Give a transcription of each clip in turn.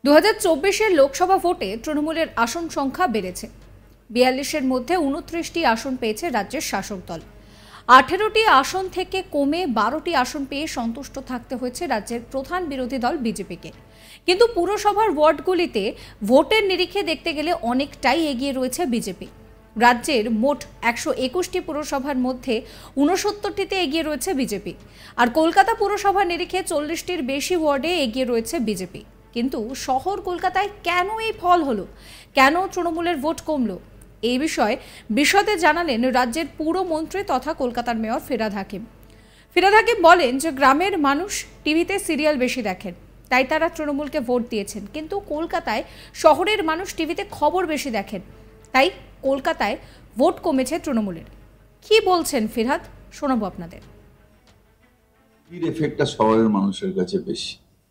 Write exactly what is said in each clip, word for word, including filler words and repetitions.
দু হাজার চব্বিশের লোকসভা ভোটে তৃণমূলের আসন সংখ্যা বেড়েছে। বিয়াল্লিশের মধ্যে উনত্রিশটি আসন পেয়েছে রাজ্যের শাসক দল। আঠেরোটি আসন থেকে কমে বারোটি আসন পেয়ে সন্তুষ্ট থাকতে হয়েছে রাজ্যের প্রধান বিরোধী দল বিজেপিকে। কিন্তু পুরসভার ওয়ার্ডগুলিতে ভোটের নিরিখে দেখতে গেলে অনেকটাই এগিয়ে রয়েছে বিজেপি। রাজ্যের মোট একশো একুশটি পুরসভার মধ্যে ঊনসত্তরটিতে এগিয়ে রয়েছে বিজেপি। আর কলকাতা পুরসভার নিরিখে চল্লিশটির বেশি ওয়ার্ডে এগিয়ে রয়েছে বিজেপি। কিন্তু শহর কলকাতায় কেন এই ফল হলো, কেন তৃণমূলের ভোট কমলো, এই বিষয়ে বিশদে জানালেন রাজ্যের পুরমন্ত্রী তথা কলকাতার মেয়র ফিরহাদ হাকিম। ফিরহাদ হাকিম বলেন যে গ্রামের মানুষ টিভিতে সিরিয়াল বেশি দেখেন, তাই তারা তৃণমূলকে ভোট দিয়েছেন। কিন্তু কলকাতায় শহরের মানুষ টিভিতে খবর বেশি দেখেন, তাই কলকাতায় ভোট কমেছে তৃণমূলের। কি বলছেন ফিরহাদ, শোনাবো আপনাদের। এর এফেক্টটা শহরের মানুষের কাছে বেশি।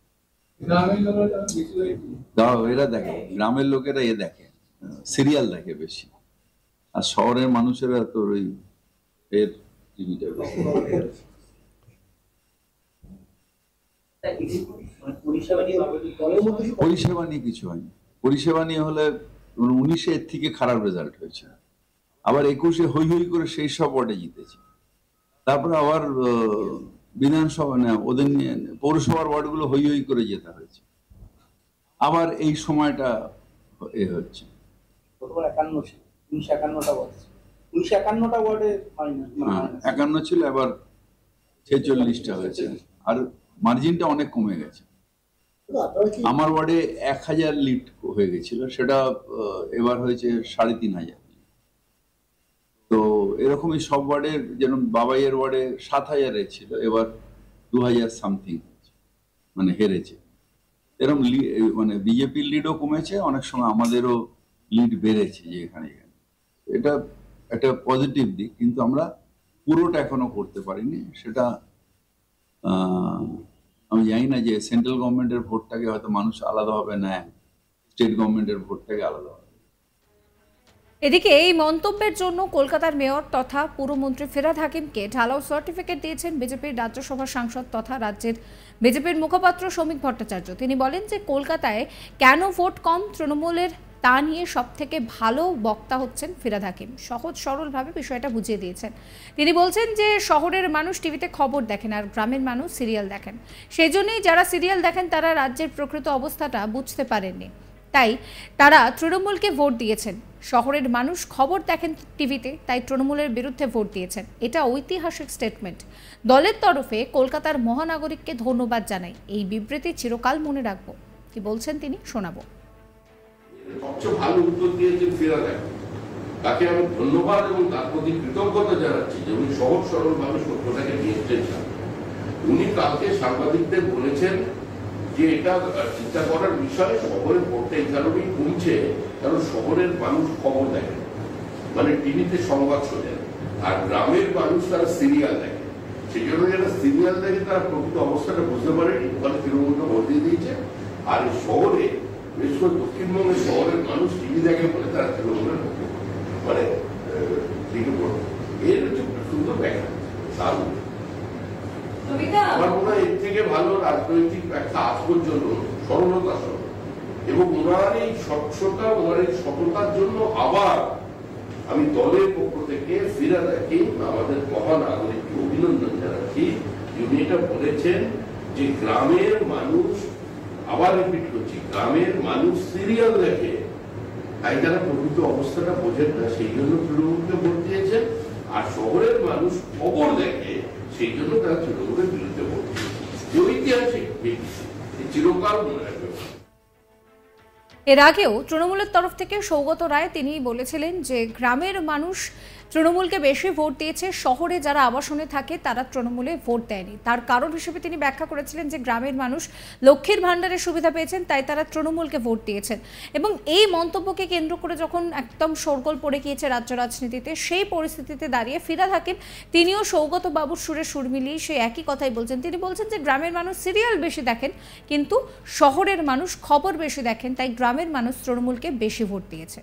এরা দেখে, গ্রামের লোকেরা এ দেখে, সিরিয়াল দেখে বেশি, আর শহরের মানুষেরা তো ওই এর টিভিটা বেশি। পরিষেবা নিয়ে কিছু হয়নি। পরিষেবা নিয়ে হলে উনিশে এর থেকে খারাপ রেজাল্ট হয়েছে, আবার একুশে হই হই করে সেই সব ওয়ার্ডে জিতেছে। তারপরে আবার বিধানসভা না ওদের নিয়ে পৌরসভার ওয়ার্ডগুলো হই হই করে যেতে হয়েছে। আবার এই সময়টা এ হচ্ছে একান্ন ছিল, এবার ছেচল্লিশটা হয়েছে, আর মার্জিনটা অনেক কমে গেছে। আমার ওয়ার্ডে এক হাজার লিড হয়ে গেছিল, সেটা এবার হয়েছে সাড়ে তিন হাজার। তো এরকমই সব ওয়ার্ডের, যেমন বাবাইয়ের ওয়ার্ডে সাত হাজারে ছিল, এবার দু হাজার সামথিং মানে হেরেছে। এরকম মানে বিজেপির লিডও কমেছে, অনেক সময় আমাদেরও লিড বেড়েছে যে এখানে এখানে। এটা একটা পজিটিভ দিক, কিন্তু আমরা পুরোটা এখনো করতে পারিনি। সেটা আমি জানি না যে সেন্ট্রাল গভর্নমেন্টের ভোটটাকে হয়তো মানুষ আলাদাভাবে নেয়, স্টেট গভর্নমেন্টের ভোটটাকে আলাদা। এদিকে এই মন্তব্যের জন্য কলকাতার মেয়র তথা পুরমন্ত্রী ফিরহাদ হাকিমকে ঢালাও সার্টিফিকেট দিয়েছেন বিজেপির রাজ্যসভা সাংসদ তথা রাজ্যের বিজেপির মুখপাত্র শ্রমিক ভট্টাচার্য। তিনি বলেন যে কলকাতায় কেন ভোট কম তৃণমূলের তা নিয়ে সব থেকে ভালো বক্তা হচ্ছেন ফিরহাদ হাকিম। সহজ সরলভাবে বিষয়টা বুঝিয়ে দিয়েছেন। তিনি বলছেন যে শহরের মানুষ টিভিতে খবর দেখেন আর গ্রামের মানুষ সিরিয়াল দেখেন। সেই জন্যই যারা সিরিয়াল দেখেন তারা রাজ্যের প্রকৃত অবস্থাটা বুঝতে পারেননি, তাই তারা তৃণমূলকে ভোট দিয়েছেন। শহরের মানুষ খবর দেখেন টিভিতে, তাই তৃণমূলের বিরুদ্ধে ভোট দিয়েছেন। এটা ঐতিহাসিক স্টেটমেন্ট। দলের তরফে কলকাতার মহানাগরিককে ধন্যবাদ জানাই। এই বিবৃতি চিরকাল মনে রাখবো। কি বলছেন তিনি, শোনাবো। সবচেয়ে ভালো উত্তর দিয়েছেন ফিরহাদ হাকিম, তাকে আমি ধন্যবাদ এবং তার প্রতি কৃতজ্ঞতা জানাচ্ছি যে উনি সহজ সরল ভাবে সত্যটাকে নিয়েছেন। উনি কালকে সাংবাদিকদের বলেছেন যে এটা চিন্তা করার বিষয়, শহরের ভোটটা এই কারণেই কমছে কারণ শহরের মানুষ খবর দেখে, মানে টিভিতে সংবাদ শোনেন, আর গ্রামের মানুষ তারা সিরিয়াল দেখে। সেই জন্য যারা সিরিয়াল দেখে তারা প্রকৃত অবস্থাটা বুঝতে পারেনি, ওখানে তৃণমূলকে ভোট দিয়ে দিয়েছে। আর শহরে, বিশেষ করে দক্ষিণবঙ্গের শহরের মানুষ টিভি দেখে বলে তারা তৃণমূলের পক্ষে, মানে এর হচ্ছে সুন্দর ব্যাখ্যা। দারুণ। আমার মনে হয় এর থেকে ভালো রাজনৈতিক ব্যাখ্যা আজ পর্যন্ত সরলতা সহ, এবং ওনার এই স্বচ্ছতা, ওনার এই সততার জন্য আবার আমি দলের পক্ষ থেকে ফিরহাদ হাকিম আমাদের মহানাগরিককে অভিনন্দন জানাচ্ছি। উনি এটা বলেছেন যে গ্রামের মানুষ, আবার রিপিট করছি, গ্রামের মানুষ সিরিয়াল দেখে, তাই তারা প্রকৃত অবস্থাটা বোঝেন না, সেই জন্য তৃণমূলকে ভোট দিয়েছেন। আর শহরের মানুষ খবর দেখে, সেই জন্য তারা তৃণমূলের বিরুদ্ধে ভোট দিয়েছে। ঐতিহাসিক চিরকাল মনে রাখবে। এর আগেও তৃণমূলের তরফ থেকে সৌগত রায় তিনি বলেছিলেন যে গ্রামের মানুষ তৃণমূলকে বেশি ভোট দিয়েছে, শহরে যারা আবাসনে থাকে তারা তৃণমূলে ভোট দেয়নি। তার কারণ হিসেবে তিনি ব্যাখ্যা করেছিলেন যে গ্রামের মানুষ লক্ষ্মীর ভাণ্ডারের সুবিধা পেয়েছেন, তাই তারা তৃণমূলকে ভোট দিয়েছেন। এবং এই মন্তব্যকে কেন্দ্র করে যখন একদম শোরগোল পড়ে গিয়েছে রাজ্য রাজনীতিতে, সেই পরিস্থিতিতে দাঁড়িয়ে ফিরহাদ হাকিম তিনিও সৌগত বাবুর সুরে সুর মিলিয়ে সেই একই কথাই বলছেন। তিনি বলছেন যে গ্রামের মানুষ সিরিয়াল বেশি দেখেন, কিন্তু শহরের মানুষ খবর বেশি দেখেন, তাই গ্রামের মানুষ তৃণমূলকে বেশি ভোট দিয়েছে।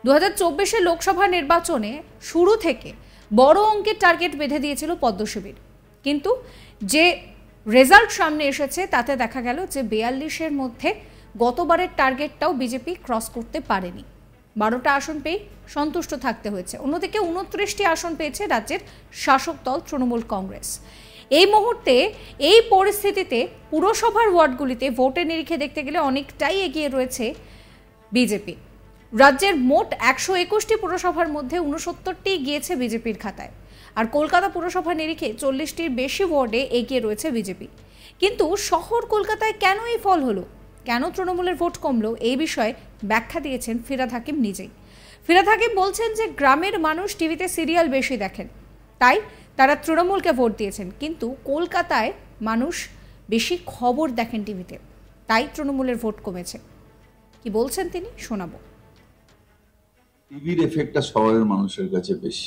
দু হাজার চব্বিশে লোকসভা নির্বাচনে শুরু থেকে বড় অঙ্কের টার্গেট বেঁধে দিয়েছিল পদ্মশিবির, কিন্তু যে রেজাল্ট সামনে এসেছে তাতে দেখা গেল যে বিয়াল্লিশের মধ্যে গতবারের টার্গেটটাও বিজেপি ক্রস করতে পারেনি। বারোটা আসন পেয়ে সন্তুষ্ট থাকতে হয়েছে। অন্যদিকে উনত্রিশটি আসন পেয়েছে রাজ্যের শাসক দল তৃণমূল কংগ্রেস। এই মুহূর্তে এই পরিস্থিতিতে পুরসভার ওয়ার্ডগুলিতে ভোটের নিরিখে দেখতে গেলে অনেকটাই এগিয়ে রয়েছে বিজেপি। রাজ্যের মোট একশো একুশটি পুরসভার মধ্যে উনসত্তরটি গিয়েছে বিজেপির খাতায়, আর কলকাতা পুরসভা নিরিখে চল্লিশটির বেশি ওয়ার্ডে এগিয়ে রয়েছে বিজেপি। কিন্তু শহর কলকাতায় কেন এই ফল হলো, কেন তৃণমূলের ভোট কমলো, এই বিষয়ে ব্যাখ্যা দিয়েছেন ফিরহাদ হাকিম নিজেই। ফিরহাদ হাকিম বলছেন যে গ্রামের মানুষ টিভিতে সিরিয়াল বেশি দেখেন, তাই তারা তৃণমূলকে ভোট দিয়েছেন, কিন্তু কলকাতায় মানুষ বেশি খবর দেখেন টিভিতে, তাই তৃণমূলের ভোট কমেছে। কি বলছেন তিনি শোনাবো। টিভির এফেক্টটা শহরের মানুষের কাছে বেশি,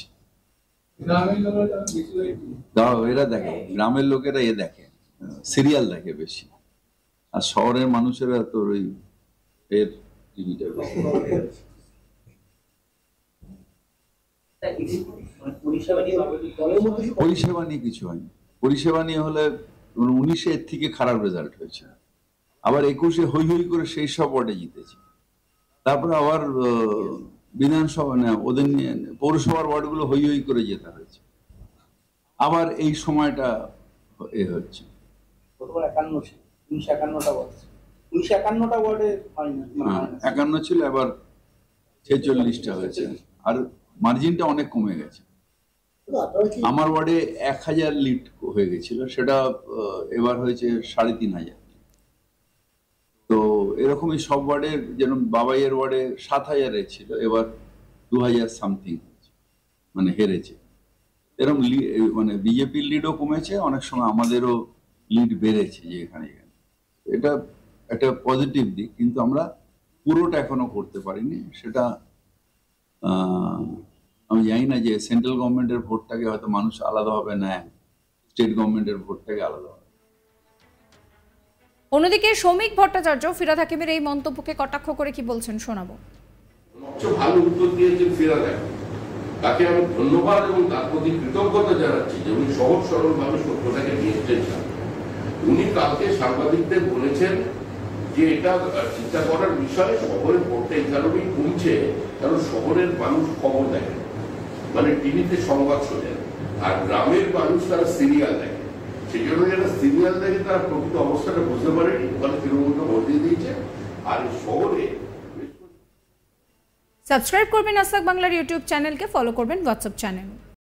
এরা দেখে, গ্রামের লোকেরা এ দেখে, সিরিয়াল দেখে বেশি, আর শহরের মানুষেরা তো ওই এর টিভিটা বেশি। পরিষেবা নিয়ে কিছু হয়নি, পরিষেবা নিয়ে হলে উনিশে এর থেকে খারাপ রেজাল্ট হয়েছে, আবার একুশে হই হই করে সেই সব ওয়ার্ডে জিতেছে, তারপরে আবার বিধানসভা না ওদের নিয়ে পৌরসভার ওয়ার্ডগুলো হই হই করে যেতে হয়েছে, আবার এই সময়টা এ হচ্ছে। একান্ন ছিল, এবার ছেচল্লিশটা হয়েছে, আর মার্জিনটা অনেক কমে গেছে। আমার ওয়ার্ডে এক হাজার লিড হয়ে গেছিল, সেটা এবার হয়েছে সাড়ে তিন হাজার। তো এরকমই সব ওয়ার্ডের, যেমন বাবাইয়ের ওয়ার্ডে সাত হাজারে ছিল, এবার দু হাজার সামথিং মানে হেরেছে। এরকম মানে বিজেপির লিডও কমেছে, অনেক সময় আমাদেরও লিড বেড়েছে যে এখানে এখানে। এটা একটা পজিটিভ দিক, কিন্তু আমরা পুরোটা এখনো করতে পারিনি। সেটা আমি জানি না যে সেন্ট্রাল গভর্নমেন্টের ভোটটাকে হয়তো মানুষ আলাদাভাবে নেয়, স্টেট গভর্নমেন্টের ভোটটাকে আলাদা। অন্যদিকে শ্রমিক ভট্টাচার্য ফিরহাদ হাকিমের এই মন্তব্যকে কটাক্ষ করে কি বলছেন শোনাবো। সবচেয়ে ভালো উত্তর দিয়েছেন ফিরহাদ হাকিম, তাকে আমি ধন্যবাদ এবং তার প্রতি কৃতজ্ঞতা জানাচ্ছি যে উনি সহজ সরল ভাবে সত্যটাকে নিয়েছেন। উনি কালকে সাংবাদিকদের বলেছেন যে এটা চিন্তা করার বিষয়, শহরের ভোটটা এই কারণেই কমছে কারণ শহরের মানুষ খবর দেখে, মানে টিভিতে সংবাদ শোনেন, আর গ্রামের মানুষ তারা সিরিয়াল দেখে। সেই জন্য যারা সিরিয়াল দেখে তারা প্রকৃত অবস্থাটা বুঝতে পারেনি, ওখানে তৃণমূলকে ভোট দিয়ে দিয়েছে। আর শহরে সাবস্ক্রাইব করবেন আজ তাক বাংলার ইউটিউব চ্যানেলকে, ফলো করবেন হোয়াটসঅ্যাপ চ্যানেল।